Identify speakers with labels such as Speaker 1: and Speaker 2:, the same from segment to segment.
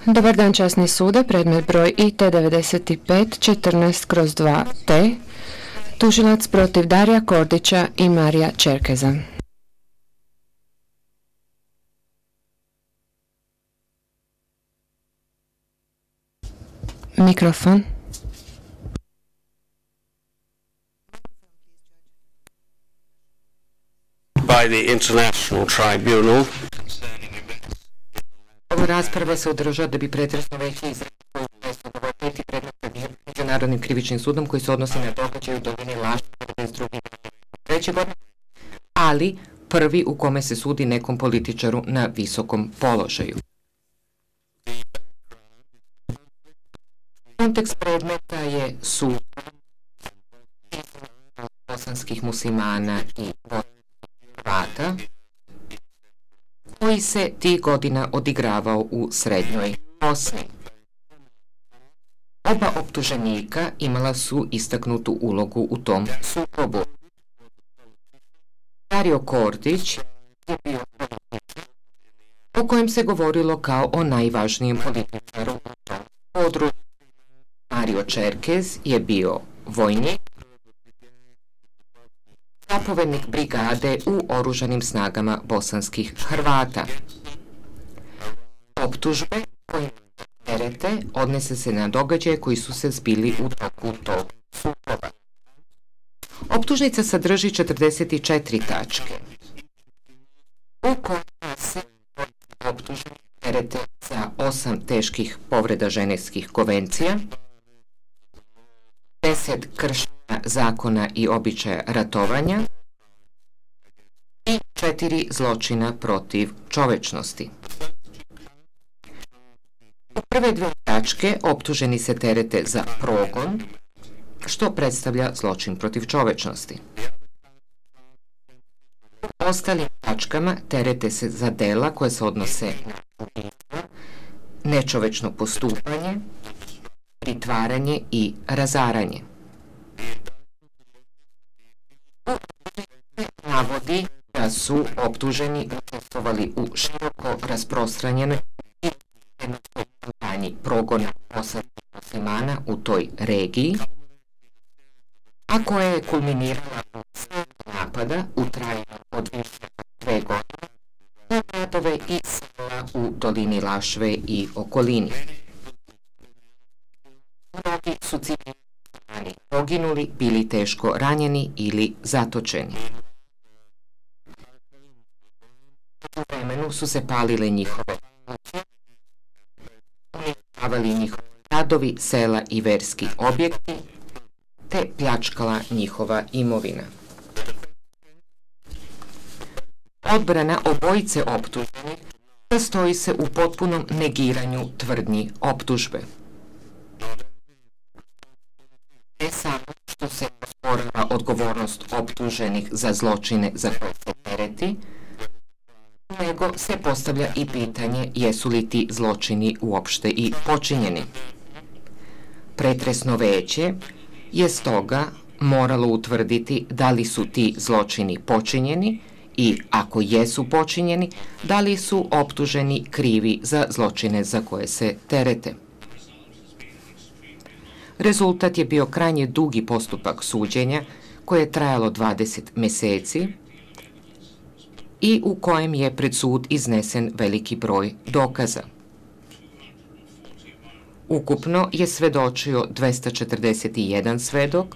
Speaker 1: Dobar dan, časni sude, predmet broj IT95-14/2T, tužilac protiv Darija Kordića i Marija Čerkeza. Mikrofon.
Speaker 2: By the International Tribunal.
Speaker 3: Ova rasprava se održava da bi pretresno veće izreklo presudu ovoj peti predmet pred Međunarodnim krivičnim sudom koji se odnosi na događaj u dolini Lašća 1992. godine, ali prvi u kome se sudi nekom političaru na visokom položaju. Kontekst predmeta je sud bosanskih muslimana i Hrvata koji se tih godina odigravao u Srednjoj Bosni. Oba optuženika imala su istaknutu ulogu u tom sukobu. Dario Kordić je bio političar o kojem se govorilo kao o najvažnijem političaru u tom području. Mario Čerkez je bio vojnik, zapovednik brigade u oružanim snagama bosanskih Hrvata. Optužbe koje terete odnese se na događaje koji su se zbili u toku tog sukoba. Optužnica sadrži 44 tačke u kojima se optužbe terete za 8 teških povreda ženevskih konvencija, 10 kršenja zakona i običaja ratovanja i 4 zločina protiv čovečnosti. U prve dve tačke optuženi se terete za progon, što predstavlja zločin protiv čovečnosti. U ostalim tačkama terete se za dela koje se odnose na ubistvo, nečovečno postupanje, pritvaranje i razaranje. Navodi da su optuženi učestvovali u široko rasprostranjenoj i kampanji progona bosanskih muslimana u toj regiji, a koja je kulminirala u napada u trajanju od više od 2 godine na gradove i sela u dolini Lašve i okolini. Mnogi su civilni poginuli, bili teško ranjeni ili zatočeni. U vremenu su se palile njihove kuće, uništavali njihovi gradovi, sela i verski objekti, te pljačkala njihova imovina. Odbrana obojice optuženih sastoji se u potpunom negiranju tvrdnji optužbe. Ne samo što se osporava odgovornost optuženih za zločine za koje se tereti, nego se postavlja i pitanje jesu li ti zločini uopšte i počinjeni. Pretresno veće je stoga moralo utvrditi da li su ti zločini počinjeni i ako jesu počinjeni, da li su optuženi krivi za zločine za koje se terete. Rezultat je bio krajnje dugi postupak suđenja koje je trajalo 20 meseci i u kojem je pred sud iznesen veliki broj dokaza. Ukupno je svedočio 241 svedok,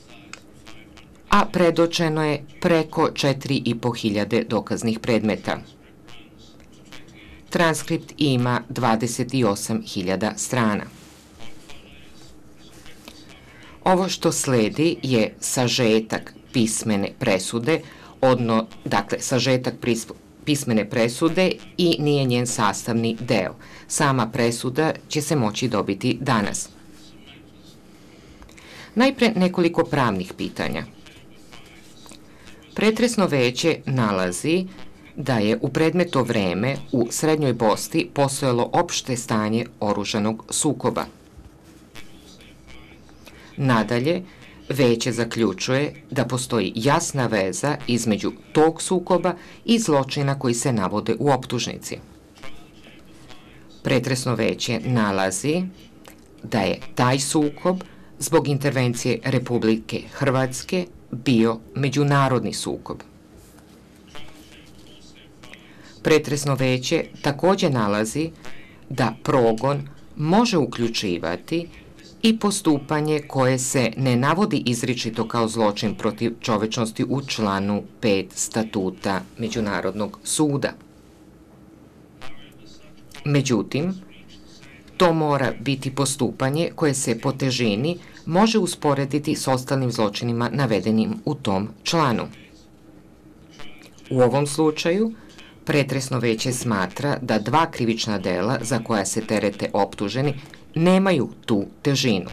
Speaker 3: a predočeno je preko 4.500 dokaznih predmeta. Transkript ima 28.000 strana. Ovo što sledi je sažetak pismene presude, dakle, sažetak pismene presude i nije njen sastavni deo. Sama presuda će se moći dobiti danas. Najpre nekoliko pravnih pitanja. Pretresno veće nalazi da je u predmetno vreme u Srednjoj Bosni postojalo opšte stanje oružanog sukoba. Nadalje, veće zaključuje da postoji jasna veza između tog sukoba i zločina koji se navode u optužnici. Pretresno veće nalazi da je taj sukob zbog intervencije Republike Hrvatske bio međunarodni sukob. Pretresno veće također nalazi da progon može uključivati i postupanje koje se ne navodi izričito kao zločin protiv čovečnosti u članu 5 statuta Međunarodnog suda. Međutim, to mora biti postupanje koje se po težini može usporediti s ostalim zločinima navedenim u tom članu. U ovom slučaju, pretresno veće smatra da dva krivična dela za koja se terete optuženi nemaju tu težinu.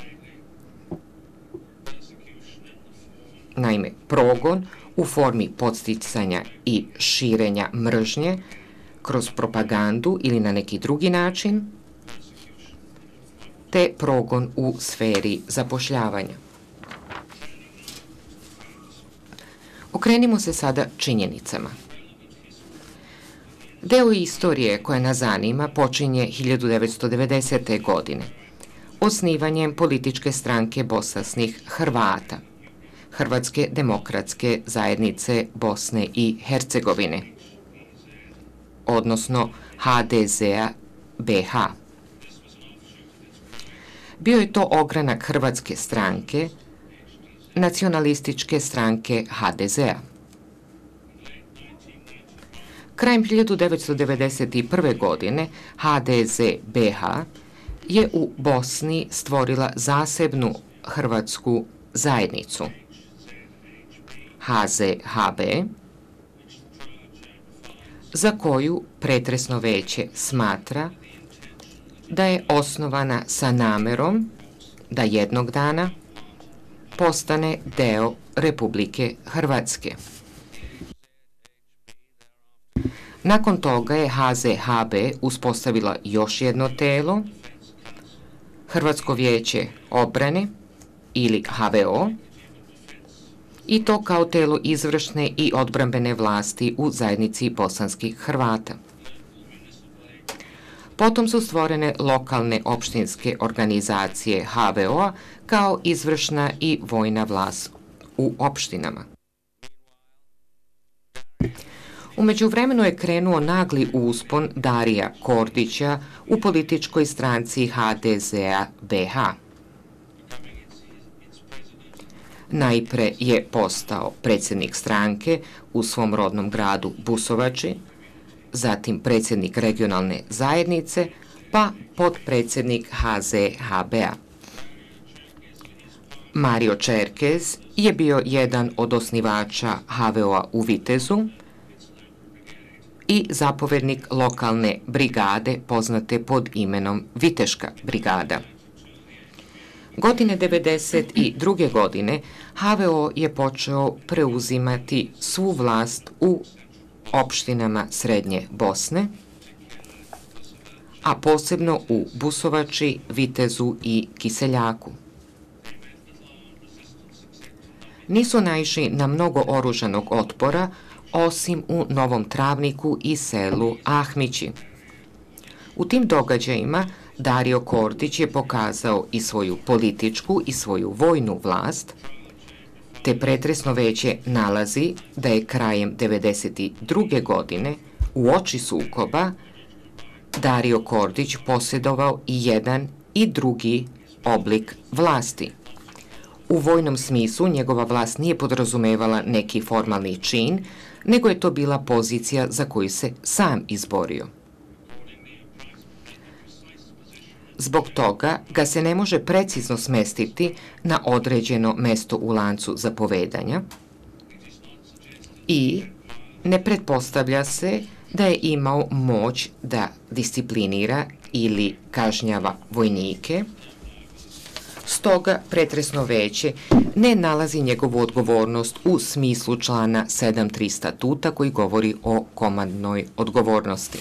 Speaker 3: Naime, progon u formi podsticanja i širenja mržnje kroz propagandu ili na neki drugi način, te progon u sferi zapošljavanja. Okrenimo se sada činjenicama. Deo istorije koja nas zanima počinje 1990. godine, osnivanjem političke stranke bosanskih Hrvata, Hrvatske demokratske zajednice Bosne i Hercegovine, odnosno HDZ-a BH. Bio je to ogranak Hrvatske stranke, nacionalističke stranke HDZ-a. Krajem 1991. godine HDZ BH je u Bosni stvorila zasebnu hrvatsku zajednicu HZHB, za koju pretresno veće smatra da je osnovana sa namerom da jednog dana postane deo Republike Hrvatske. Nakon toga je HZHB uspostavila još jedno telo, Hrvatsko vijeće obrane ili HVO, i to kao telo izvršne i odbrambene vlasti u zajednici bosanskih Hrvata. Potom su stvorene lokalne opštinske organizacije HVO-a kao izvršna i vojna vlast u opštinama. U međuvremenu je krenuo nagli uspon Darija Kordića u političkoj stranci HDZ-a BH. Najpre je postao predsjednik stranke u svom rodnom gradu Busovači, zatim predsjednik regionalne zajednice, pa potpredsjednik HZHB-a. Mario Čerkez je bio jedan od osnivača HVO-a u Vitezu i zapovednik lokalne brigade poznate pod imenom Viteška brigada. Godine 1992. godine HVO je počeo preuzimati svu vlast u opštinama Srednje Bosne, a posebno u Busovači, Vitezu i Kiseljaku. Nisu naišli na mnogo oružanog otpora, osim u Novom Travniku i selu Ahmići. U tim događajima Dario Kordić je pokazao i svoju političku i svoju vojnu vlast, te pretresno veće nalazi da je krajem 1992. godine uoči sukoba Dario Kordić posjedovao i jedan i drugi oblik vlasti. U vojnom smislu njegova vlast nije podrazumevala neki formalni čin, nego je to bila pozicija za koju se sam izborio. Zbog toga ga se ne može precizno smestiti na određeno mesto u lancu zapovedanja i ne pretpostavlja se da je imao moć da disciplinira ili kažnjava vojnike. Stoga pretresno veće ne nalazi njegovu odgovornost u smislu člana 7.3 statuta koji govori o komandnoj odgovornosti.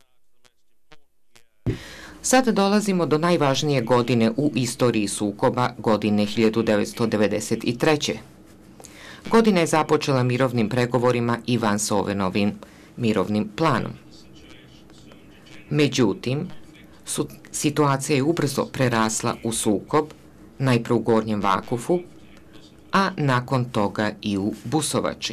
Speaker 3: Sada dolazimo do najvažnije godine u istoriji sukoba, godine 1993. Godina je započela mirovnim pregovorima i Vansovenovim mirovnim planom. Međutim, Situacija je ubrzo prerasla u sukob, najpre u Gornjem Vakufu, a nakon toga i u Busovači.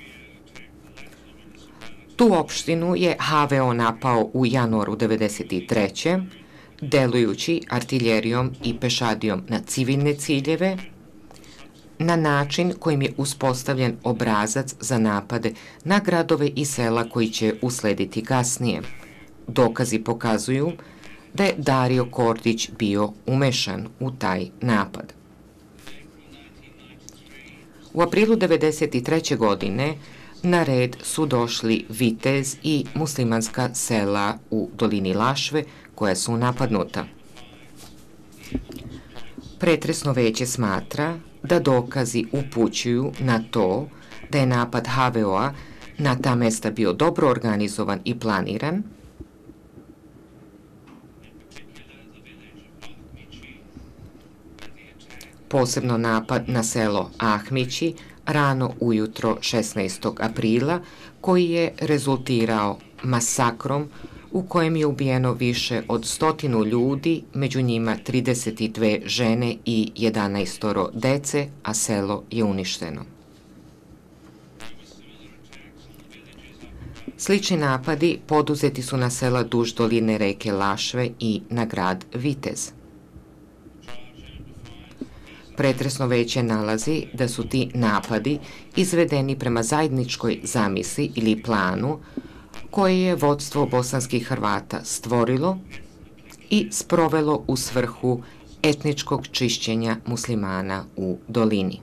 Speaker 3: Tu opštinu je HVO napao u januaru 1993. delujući artiljerijom i pešadijom na civilne ciljeve, na način kojim je uspostavljen obrazac za napade na gradove i sela koji će uslediti kasnije. Dokazi pokazuju da je Dario Kordić bio umešan u taj napad. U aprilu 1993. godine na red su došli Vitez i muslimanska sela u dolini Lašve koja su napadnuta. Pretresno veće smatra da dokazi upućuju na to da je napad HVO-a na ta mesta bio dobro organizovan i planiran, posebno napad na selo Ahmići rano ujutro 16. aprila, koji je rezultirao masakrom u kojem je ubijeno više od 100 ljudi, među njima 32 žene i 11 dece, a selo je uništeno. Slični napadi poduzeti su na sela duž doline reke Lašve i na grad Vitez. Pretresno veće nalazi da su ti napadi izvedeni prema zajedničkoj zamisli ili planu koje je vodstvo bosanskih Hrvata stvorilo i sprovelo u svrhu etničkog čišćenja muslimana u dolini.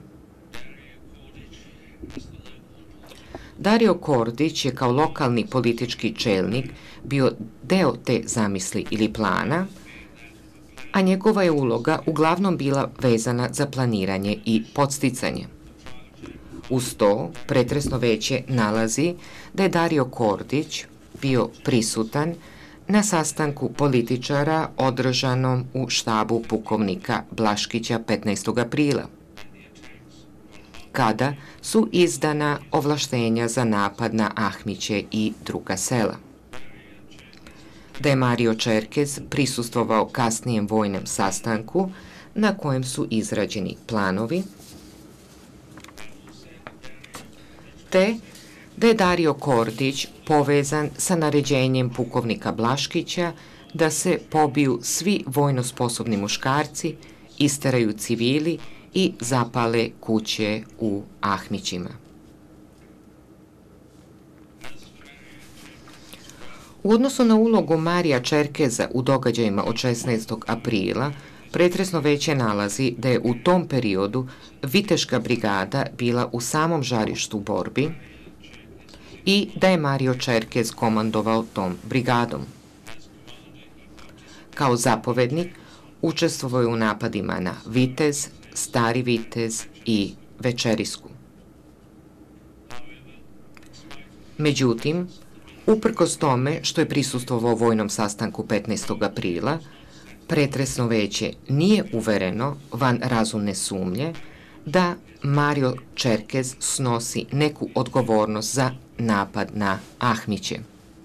Speaker 3: Dario Kordić je kao lokalni politički čelnik bio deo te zamisli ili plana, a njegova je uloga uglavnom bila vezana za planiranje i podsticanje. Uz to, pretresno veće nalazi da je Dario Kordić bio prisutan na sastanku političara održanom u štabu pukovnika Blaškića 15. aprila, kada su izdana ovlaštenja za napad na Ahmiće i druga sela. Da je Mario Čerkez prisustvovao kasnijem vojnom sastanku na kojem su izrađeni planovi, te da je Dario Kordić povezan sa naređenjem pukovnika Blaškića da se pobiju svi vojno sposobni muškarci, isteraju civili i zapale kuće u Ahmićima. U odnosu na ulogu Marija Čerkeza u događajima od 16. aprila, pretresno veće nalazi da je u tom periodu Viteška brigada bila u samom žarištu borbi i da je Mario Čerkez komandovao tom brigadom. Kao zapovednik učestvovao je u napadima na Vitez, Stari Vitez i Večerisku. Međutim, uprkos tome što je prisustvovao vojnom sastanku 15. aprila, pretresno veće nije uvereno, van razumne sumnje, da Mario Čerkez snosi neku odgovornost za napad na Ahmiće.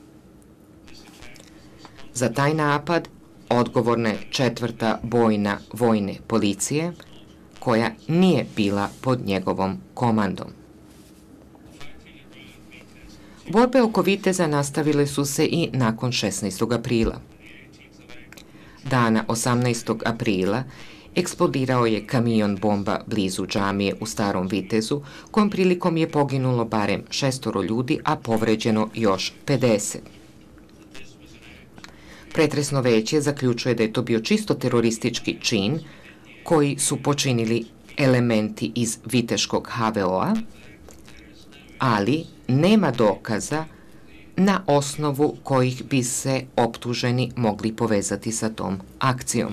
Speaker 3: Za taj napad odgovorna je 4. bojna vojne policije, koja nije bila pod njegovom komandom. Borbe oko Viteza nastavile su se i nakon 16. aprila. Dana 18. aprila eksplodirao je kamion bomba blizu džamije u Starom Vitezu, kojom prilikom je poginulo barem 6 ljudi, a povređeno još 50. Pretresno veće zaključuje da je to bio čisto teroristički čin koji su počinili elementi iz Viteškog HVO-a, ali nema dokaza na osnovu kojih bi se optuženi mogli povezati sa tom akcijom.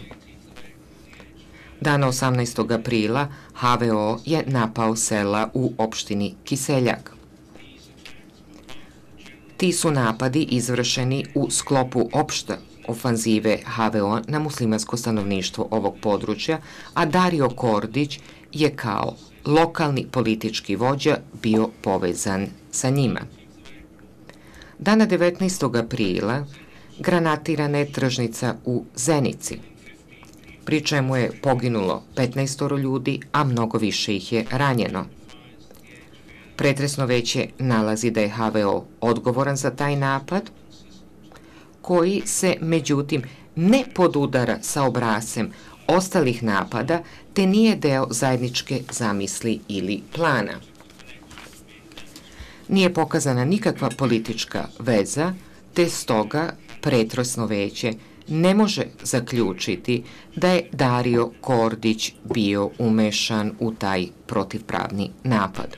Speaker 3: Dana 18. aprila HVO je napao sela u opštini Kiseljak. Ti su napadi izvršeni u sklopu opšte ofanzive HVO na muslimansko stanovništvo ovog područja, a Dario Kordić je kao lokalni politički vođa bio povezan sa njima. Dana 19. aprila granatirana je tržnica u Zenici, pri čemu je poginulo 15 ljudi, a mnogo više ih je ranjeno. Pretresno veće nalazi da je HVO odgovoran za taj napad, koji se, međutim, ne podudara sa obrascem ostalih napada, te nije deo zajedničke zamisli ili plana. Nije pokazana nikakva politička veza, te stoga pretresno veće ne može zaključiti da je Dario Kordić bio umešan u taj protivpravni napad.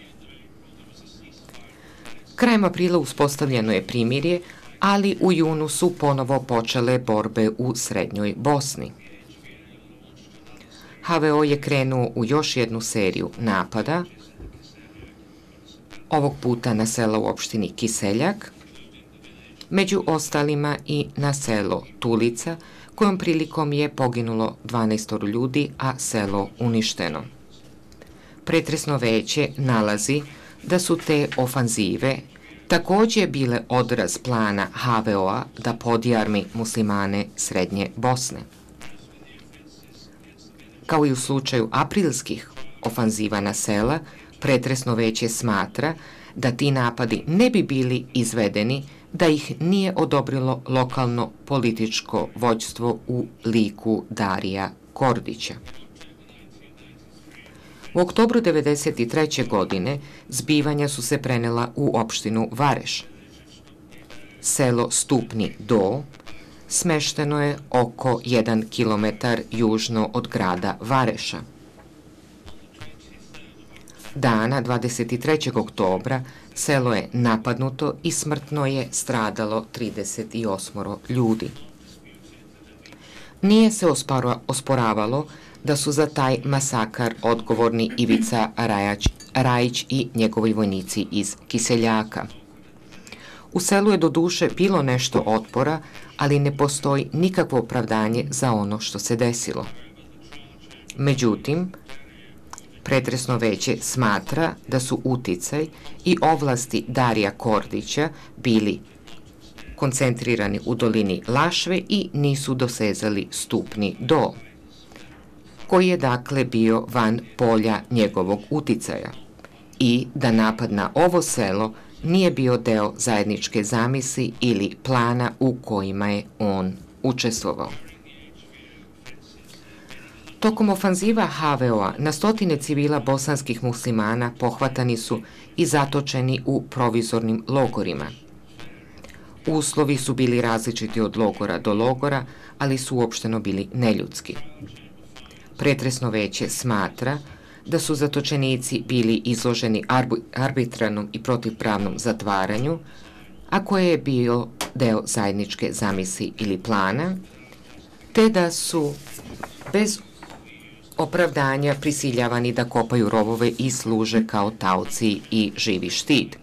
Speaker 3: Krajem aprila uspostavljeno je primirje, ali u junu su ponovo počele borbe u srednjoj Bosni. HVO je krenuo u još jednu seriju napada, ovog puta na selo u opštini Kiseljak, među ostalima i na selo Tulica, kojom prilikom je poginulo 12 ljudi, a selo uništeno. Pretresno veće nalazi da su te ofanzive takođe bile odraz plana HVO-a da podjarmi muslimane Srednje Bosne. Kao i u slučaju aprilskih ofanziva na sela, pretresno veće smatra da ti napadi ne bi bili izvedeni da ih nije odobrilo lokalno političko vođstvo u liku Darija Kordića. U oktobru 1993. godine zbivanja su se prenela u opštinu Vareš. Selo Stupni Do smešteno je oko 1 kilometar južno od grada Vareša. Dana 23. oktobra selo je napadnuto i smrtno je stradalo 38 ljudi. Nije se osporavalo da su za taj masakar odgovorni Ivica Rajić i njegovi vojnici iz Kiseljaka. U selu je doduše bilo nešto otpora, ali ne postoji nikakvo opravdanje za ono što se desilo. Međutim, pretresno veće smatra da su uticaj i ovlasti Darija Kordića bili koncentrirani u dolini Lašve i nisu dosezali Stupni Do, koji je dakle bio van polja njegovog uticaja, i da napad na ovo selo nije bio deo zajedničke zamisli ili plana u kojima je on učestvovao. Tokom ofanziva HVO-a na stotine civila bosanskih muslimana pohvatani su i zatočeni u provizornim logorima. Uslovi su bili različiti od logora do logora, ali su uopšteno bili neljudski. Pretresno veće smatra da su zatočenici bili izloženi arbitrarnom i protivpravnom zatvaranju, a koje je bio deo zajedničke zamisli ili plana, te da su bez opravdanja prisiljavani da kopaju rovove i služe kao taoci i živi štit.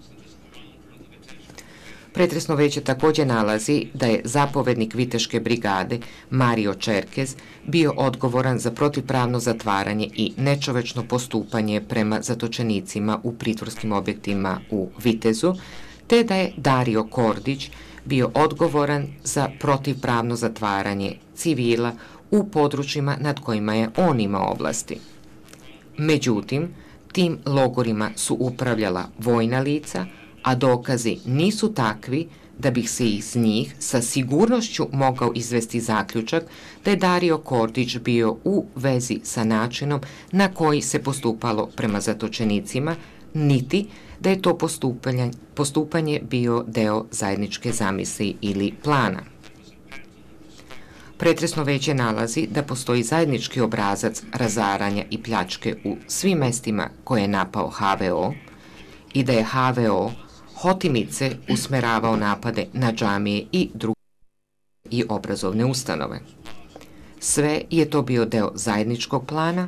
Speaker 3: Pretresno veće takođe nalazi da je zapovednik Viteške brigade Mario Čerkez bio odgovoran za protivpravno zatvaranje i nečovečno postupanje prema zatočenicima u pritvorskim objektima u Vitezu, te da je Dario Kordić bio odgovoran za protivpravno zatvaranje civila u područjima nad kojima je on imao oblasti. Međutim, tim logorima su upravljala vojna lica, a dokazi nisu takvi da bi se iz njih sa sigurnošću mogao izvesti zaključak da je Dario Kordić bio u vezi sa načinom na koji se postupalo prema zatočenicima, niti da je to postupanje bio deo zajedničke zamisli ili plana. Pretresno veće nalazi da postoji zajednički obrazac razaranja i pljačke u svim mestima koje je napao HVO i da je HVO hotimice usmeravao napade na džamije i druge i obrazovne ustanove. Sve je to bio deo zajedničkog plana,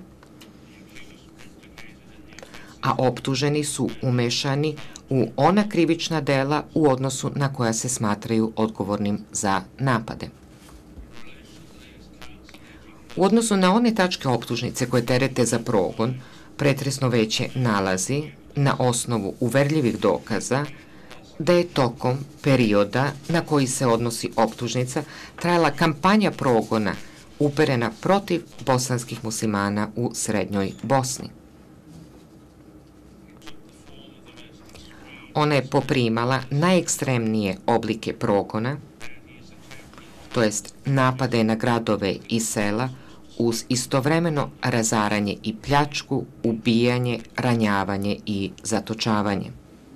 Speaker 3: a optuženi su umešani u ona krivična dela u odnosu na koja se smatraju odgovornim za napade. U odnosu na one tačke optužnice koje terete za progon, pretresno veće nalazi na osnovu uverljivih dokaza da je tokom perioda na koji se odnosi optužnica trajala kampanja progona uperena protiv bosanskih muslimana u srednjoj Bosni. Ona je poprimala najekstremnije oblike progona, to jest napade na gradove i sela uz istovremeno razaranje i pljačku, ubijanje, ranjavanje i zatočavanje.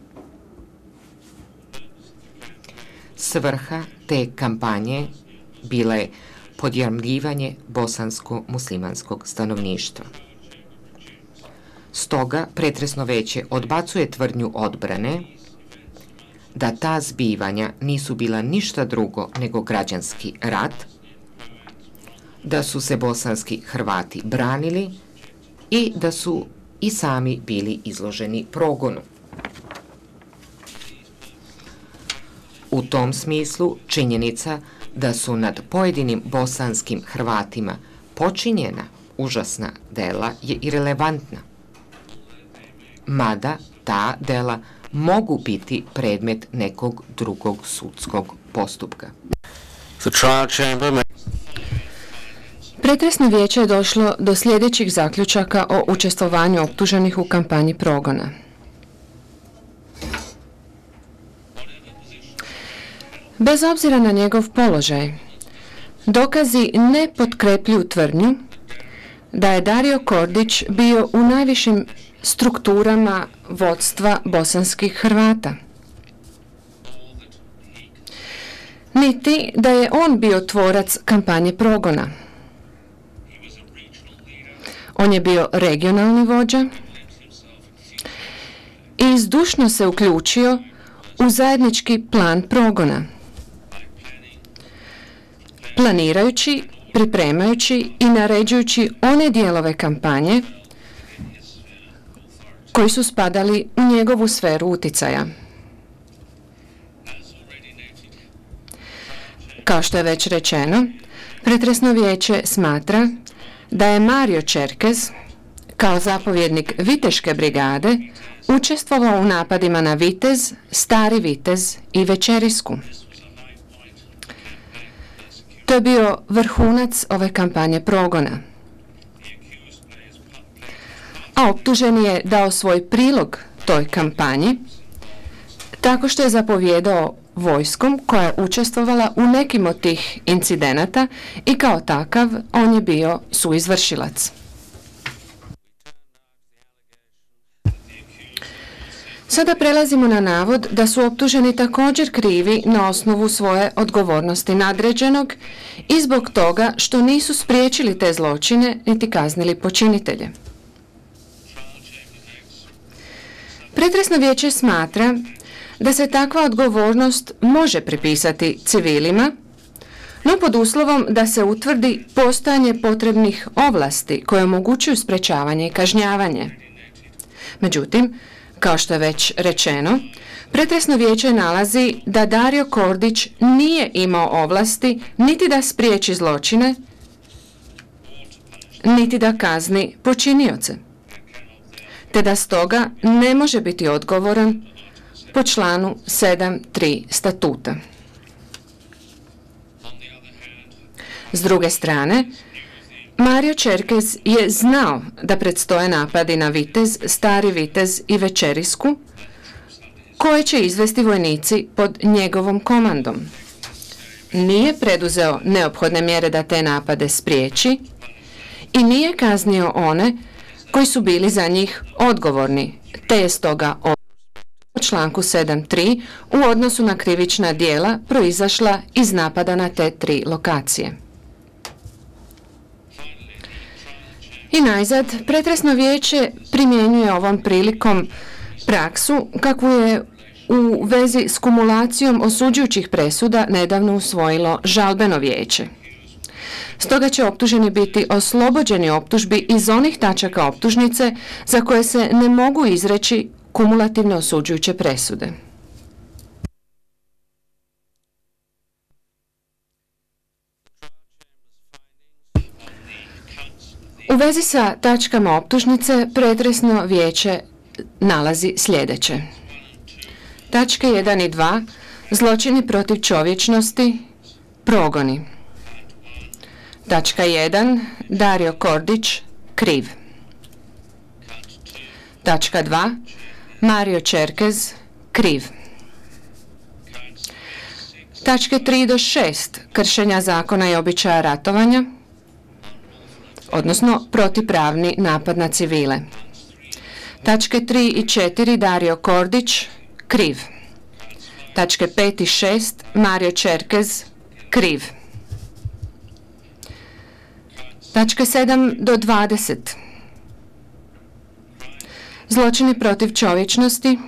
Speaker 3: Svrha te kampanje bila je podjarmljivanje bosansko-muslimanskog stanovništva. Stoga pretresno veće odbacuje tvrdnju odbrane da ta zbivanja nisu bila ništa drugo nego građanski rat, da su se bosanski Hrvati branili i da su i sami bili izloženi progonu. U tom smislu činjenica da su nad pojedinim bosanskim Hrvatima počinjena užasna dela je irelevantna, mada ta dela mogu biti predmet nekog drugog sudskog postupka.
Speaker 1: Pretresno vijeće je došlo do sljedećih zaključaka o učestvovanju optuženih u kampanji progona. Bez obzira na njegov položaj, dokazi ne potkrepljuju tvrdnju da je Dario Kordić bio u najvišim strukturama vodstva bosanskih Hrvata. Niti da je on bio tvorac kampanje progona. On je bio regionalni vođa i zdušno se uključio u zajednički plan progona, planirajući, pripremajući i naređujući one dijelove kampanje koji su spadali u njegovu sferu uticaja. Kao što je već rečeno, pretresno vijeće smatra da je Mario Čerkez, kao zapovjednik Viteške brigade, učestvovao u napadima na Vitez, Stari Vitez i Večerisku. To je bio vrhunac ove kampanje progona. A optuženi je dao svoj prilog toj kampanji tako što je zapovjedao vojskom koja je učestvovala u nekim od tih incidenata i kao takav on je bio suizvršilac. Sada prelazimo na navod da su optuženi također krivi na osnovu svoje odgovornosti nadređenog i zbog toga što nisu spriječili te zločine niti kaznili počinitelje. Pretresno vijeće smatra da se takva odgovornost može pripisati civilima, no pod uslovom da se utvrdi postojanje potrebnih ovlasti koje omogućuju sprečavanje i kažnjavanje. Međutim, kao što je već rečeno, pretresno vijeće nalazi da Dario Kordić nije imao ovlasti niti da spriječi zločine, niti da kazni počinioce, te da stoga ne može biti odgovoran po članu 7.3 statuta. S druge strane, Mario Čerkez je znao da predstoje napadi na Vitez, Stari Vitez i Večerisku, koje će izvesti vojnici pod njegovom komandom. Nije preduzeo neophodne mjere da te napade spriječi i nije kaznio one koji su bili za njih odgovorni, te je stoga po članku 7.3 u odnosu na krivična djela proizašla iz napada na te tri lokacije. I najzad, pretresno vijeće primjenjuje ovom prilikom praksu kakvu je u vezi s kumulacijom osuđujućih presuda nedavno usvojilo žalbeno vijeće. Stoga će optuženi biti oslobođeni optužbi iz onih tačaka optužnice za koje se ne mogu izreći kumulativno osuđujuće presude. U vezi sa tačkama optužnice pretresno vijeće nalazi sljedeće. Tačke 1 i 2. Zločini protiv čovječnosti, progoni. Tačka 1. Dario Kordić, kriv. Tačka 2. Mario Čerkez, kriv. Tačke 3 do 6. Kršenja zakona i običaja ratovanja, odnosno protipravni napad na civile. Tačke 3 i 4. Dario Kordić, kriv. Tačke 5 i 6. Mario Čerkez, kriv. Tačke 7 do 20. Zločini protiv čovječnosti,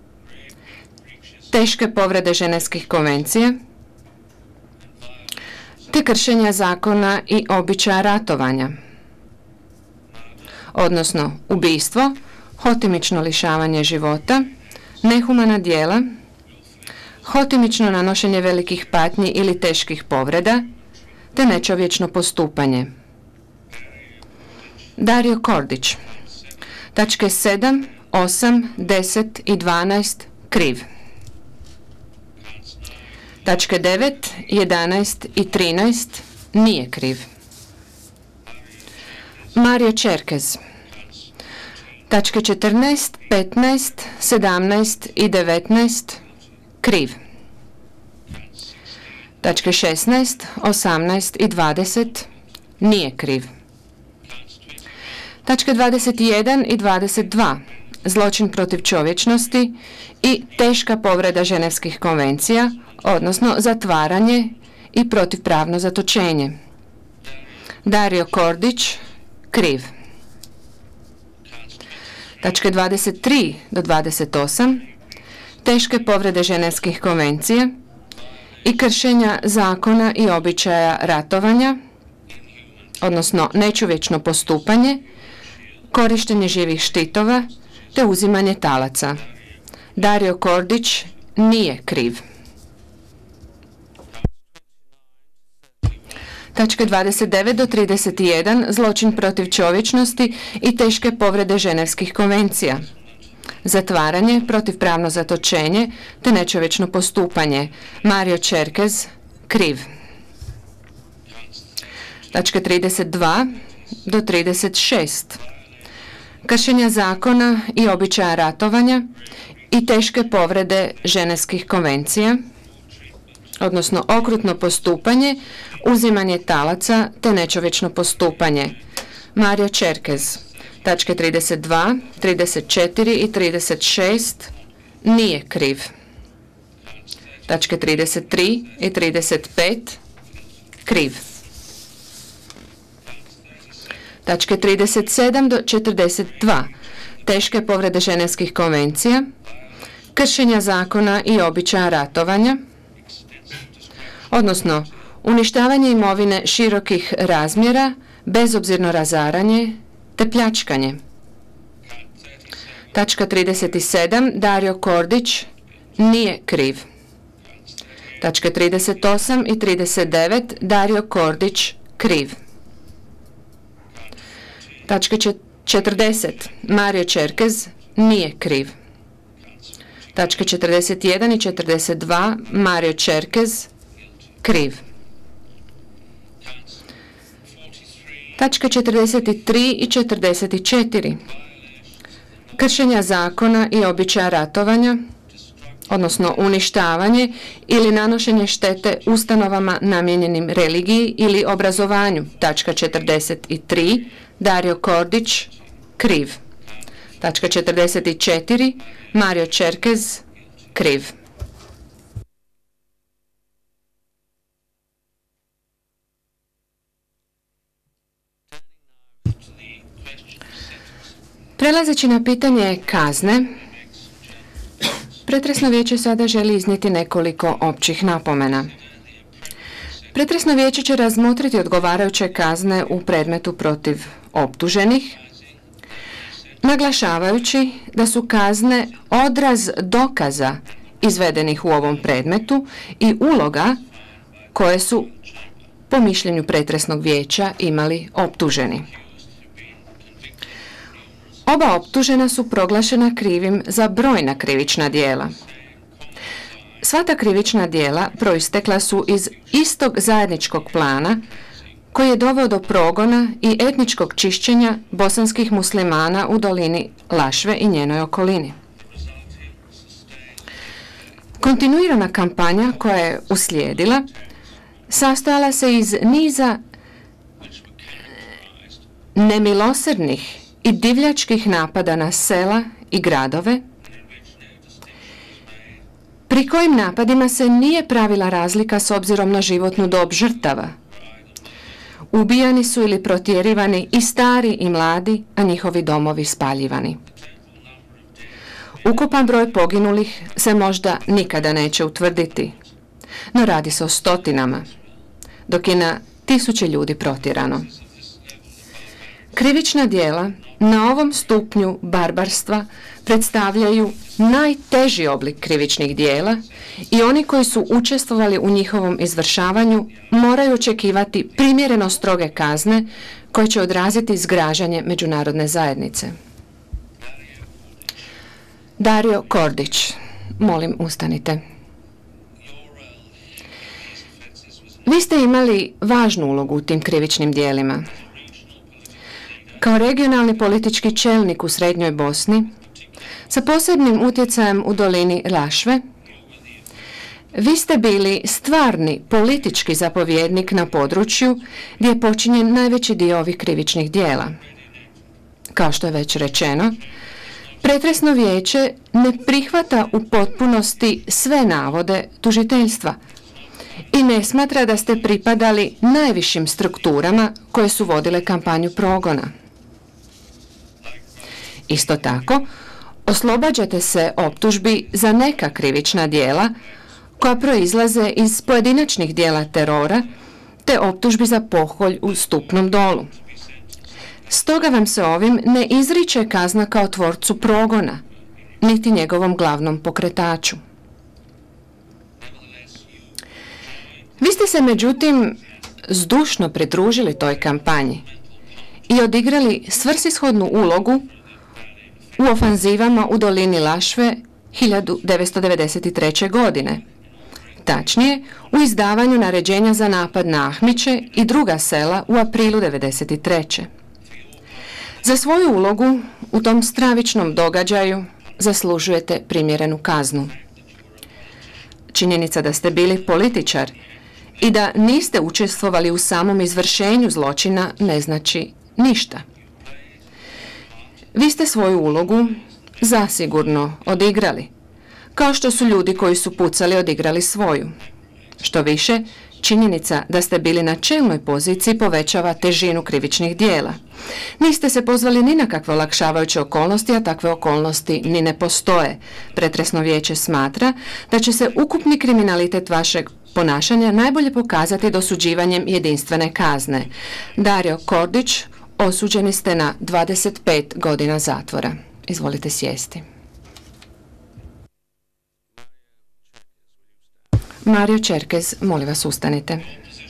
Speaker 1: teške povrede ženevskih konvencija, te kršenja zakona i običaja ratovanja, odnosno ubijstvo, hotimično lišavanje života, nehumana djela, hotimično nanošenje velikih patnji ili teških povreda, te nečovječno postupanje. Dario Kordić. Tačke 7, 8, 10 i 12, kriv. Tačke 9, 11 i 13, nije kriv. Mario Čerkez. Tačke 14, 15, 17 i 19, kriv. Tačke 16, 18 i 20, nije kriv. Tačke 21 i 22. Zločin protiv čovječnosti i teška povreda ženevskih konvencija, odnosno zatvaranje i protivpravno zatočenje. Dario Kordić, kriv. Tačke 23 do 28. Teške povrede ženevskih konvencija i kršenja zakona i običaja ratovanja, odnosno nečovječno postupanje, korištenje živih štitova te uzimanje talaca. Dario Kordić nije kriv. Tačke 29 do 31. Zločin protiv čovječnosti i teške povrede ženevskih konvencija. Zatvaranje, protivpravno zatočenje te nečovječno postupanje. Mario Čerkez, kriv. Tačke 32 do 36. Kršenja zakona i običaja ratovanja i teške povrede ženevskih konvencija, odnosno okrutno postupanje, uzimanje talaca te nečovječno postupanje. Mario Čerkez. Tačke 32, 34 i 36 nije kriv. Tačke 33 i 35 kriv. Tačke 37 do 42. Teške povrede ženevskih konvencija, kršenja zakona i običaja ratovanja, odnosno uništavanje imovine širokih razmjera, bezobzirno razaranje te pljačkanje. Tačka 37. Dario Kordić nije kriv. Tačke 38 i 39. Dario Kordić kriv. Tačke 40. Mario Čerkez nije kriv. Tačke 41 i 42. Mario Čerkez kriv. Tačke 43 i 44. Kršenja zakona i običaja ratovanja, odnosno uništavanje ili nanošenje štete ustanovama namijenjenim religiji ili obrazovanju. Tačka 43. Dario Kordić, kriv. Tačka 44. Mario Čerkez, kriv. Prelazeći na pitanje kazne, Pretresno vijeće sada želi iznijeti nekoliko općih napomena. Pretresno vijeće će razmotriti odgovarajuće kazne u predmetu protiv optuženih, naglašavajući da su kazne odraz dokaza izvedenih u ovom predmetu i uloga koje su, po mišljenju pretresnog vijeća, imali optuženi. Oba optužena su proglašena krivim za brojna krivična djela. Sva ta krivična djela proistekla su iz istog zajedničkog plana koji je doveo do progona i etničkog čišćenja bosanskih muslimana u dolini Lašve i njenoj okolini. Kontinuirana kampanja koja je uslijedila sastojala se iz niza nemilosrdnih i divljačkih napada na sela i gradove, pri kojim napadima se nije pravila razlika s obzirom na životnu dob žrtava. Ubijani su ili protjerivani i stari i mladi, a njihovi domovi spaljivani. Ukupan broj poginulih se možda nikada neće utvrditi, no radi se o stotinama, dok je na tisuće ljudi protjerano. Krivična djela na ovom stupnju barbarstva predstavljaju najteži oblik krivičnih djela i oni koji su učestvovali u njihovom izvršavanju moraju očekivati primjereno stroge kazne koje će odraziti zgražanje međunarodne zajednice. Dario Kordić, molim ustanite. Vi ste imali važnu ulogu u tim krivičnim djelima. Kao regionalni politički čelnik u Srednjoj Bosni, sa posebnim utjecajem u dolini Lašve, vi ste bili stvarni politički zapovjednik na području gdje je počinjen najveći dio ovih krivičnih djela. Kao što je već rečeno, Pretresno vijeće ne prihvata u potpunosti sve navode tužiteljstva i ne smatra da ste pripadali najvišim strukturama koje su vodile kampanju progona. Isto tako, oslobađate se optužbi za neka krivična djela koja proizlaze iz pojedinačnih djela terora te optužbi za pokolj u Stupnom Dolu. Stoga vam se ovim ne izriče kazna kao tvorcu progona, niti njegovom glavnom pokretaču. Vi ste se međutim zdušno pridružili toj kampanji i odigrali svrsishodnu ulogu u ofanzivama u dolini Lašve 1993. godine. Tačnije, u izdavanju naređenja za napad na Ahmiće i druga sela u aprilu 1993. Za svoju ulogu u tom stravičnom događaju zaslužujete primjerenu kaznu. Činjenica da ste bili političar i da niste učestvovali u samom izvršenju zločina ne znači ništa. Vi ste svoju ulogu zasigurno odigrali, kao što su ljudi koji su pucali odigrali svoju. Što više, činjenica da ste bili na čelnoj poziciji povećava težinu krivičnih djela. Niste se pozvali ni na kakve olakšavajuće okolnosti, a takve okolnosti ni ne postoje. Pretresno vijeće smatra da će se ukupni kriminalitet vašeg ponašanja najbolje pokazati dosuđivanjem jedinstvene kazne. Dario Kordić, osuđeni ste na 25 godina zatvora. Izvolite sjesti. Mario Čerkez, molim vas ustanite.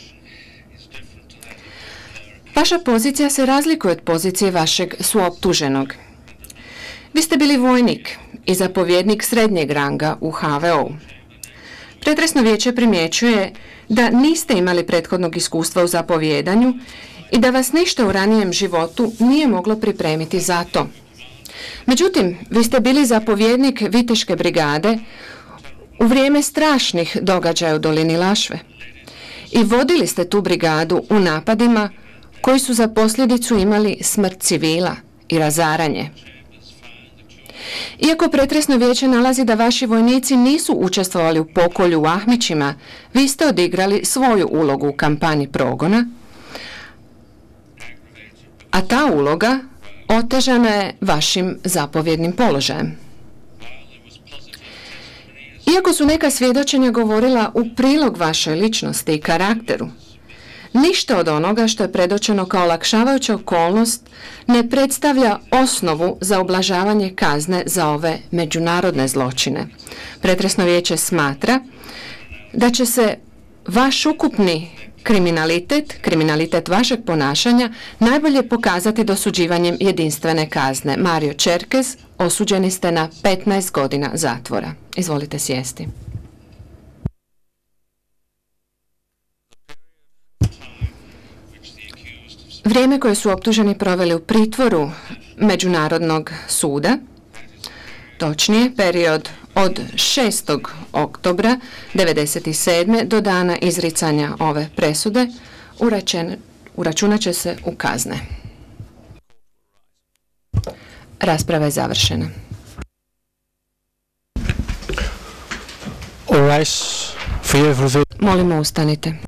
Speaker 1: Vaša pozicija se razlikuje od pozicije vašeg suoptuženog. Vi ste bili vojnik i zapovjednik srednjeg ranga u HVO-u. Pretresno vijeće primjećuje da niste imali prethodnog iskustva u zapovjedanju i da vas ništa u ranijem životu nije moglo pripremiti za to. Međutim, vi ste bili zapovjednik Viteške brigade u vrijeme strašnih događaja u dolini Lašve i vodili ste tu brigadu u napadima koji su za posljedicu imali smrt civila i razaranje. Iako pretresno vijeće nalazi da vaši vojnici nisu učestvovali u pokolju u Ahmićima, vi ste odigrali svoju ulogu u kampanji progona, a ta uloga otežana je vašim zapovjednim položajem. Iako su neka svjedočenja govorila u prilog vašoj ličnosti i karakteru, ništa od onoga što je predočeno kao olakšavajuća okolnost ne predstavlja osnovu za ublažavanje kazne za ove međunarodne zločine. Pretresno vijeće smatra da će se vaš ukupni kriminalitet vašeg ponašanja najbolje pokazati dosuđivanjem jedinstvene kazne. Mario Čerkez, osuđeni ste na 15 godina zatvora. Izvolite sjesti. Vrijeme koje su optuženi proveli u pritvoru Međunarodnog suda, točnije period od 6. oktobra 1997. do dana izricanja ove presude, uračunat će se u kazne. Rasprava je završena.
Speaker 4: Molimo, ustanite.